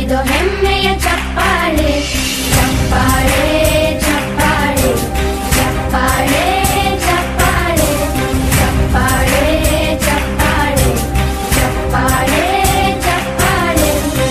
ನಿಮಗಿದು ಹೆಮ್ಮೆಯ ಚಪ್ಪಾಳೆ ಚಪ್ಪಾಳೆ ಚಪ್ಪಾಳೆ ಚಪ್ಪಾಳೆ ಚಪ್ಪಾಳೆ ಚಪ್ಪಾಳೆ ಚಪ್ಪಾಳೆ ಚಪ್ಪಾಳೆ ಚಪ್ಪಾಳೆ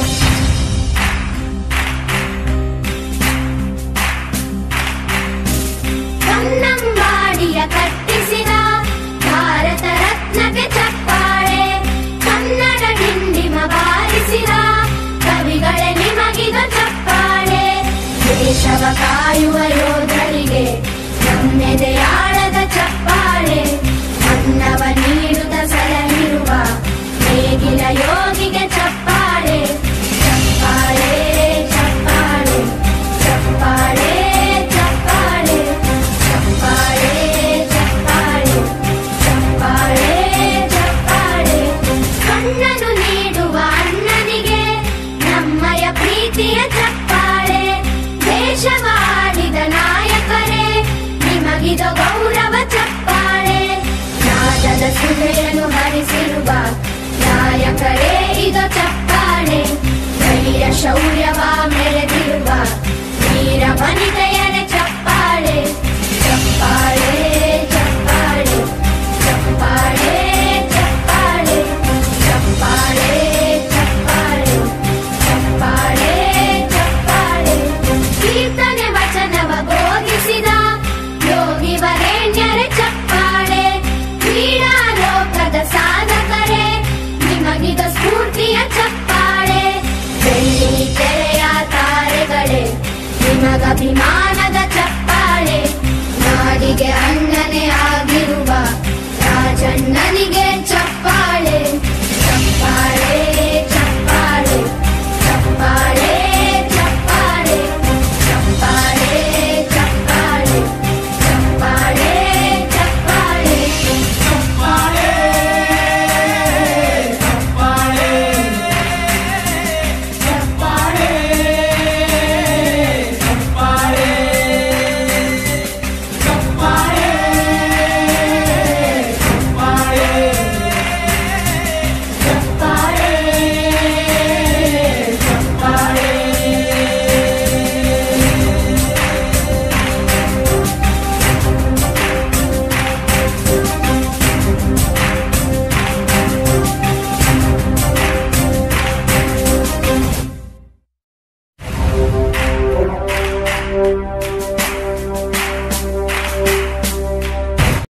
ಕನ್ನಂಬಾಡಿಯ ಕಟ್ಟಿಸಿದ ಭಾರತ ರತ್ನಕ್ಕೆ ಚಪ್ಪಾಳೆ ಕನ್ನಡ ಡಿಂಡಿಮ ಬಾರಿಸಿದ ಕವಿಗಳೇ ನಿಮಗಿದು ಚಪ್ಪಾಳೆ ದೇಶವ ಕಾಯುವ ಯೋಧರಿಗೆ ನಮ್ಮೆದೆಯಾಳದ ಚಪ್ಪಾಳೆ ಅನ್ನವ ನೀಡುತ್ತ ಸಲಹಿರುವ ನೇಗಿಲ ಯೋಗಿಗೆ ಚಪ್ಪಾಳೆ ಚಪ್ಪಾಳೆ ಚಪ್ಪಾಳೆ ಚಪ್ಪಾಳೆ ಚಪ್ಪಾಳೆ ಚಪ್ಪಾಳೆ ಚಪ್ಪಾಳೆ ಚಪ್ಪಾಳೆ ಚಪ್ಪಾಳೆ ಕಣ್ಣನು ನೀಡುವ ಅಣ್ಣನಿಗೆ ನಮ್ಮಯ ಪ್ರೀತಿಯ ಚಪ್ಪಾಳೆ ದೇಶವಾಡಿದ ನಾಯಕರೇ ನಿಮಗಿದು ಗೌರವ ಚಪ್ಪಾಳೆ ನಾದದ ಸುಧೆಯನ್ನು ಹರಿಸಿರುವ ನಾಯಕರೇ ಇದು ಚಪ್ಪಾಳೆ ಧೈರ್ಯ ಶೌರ್ಯ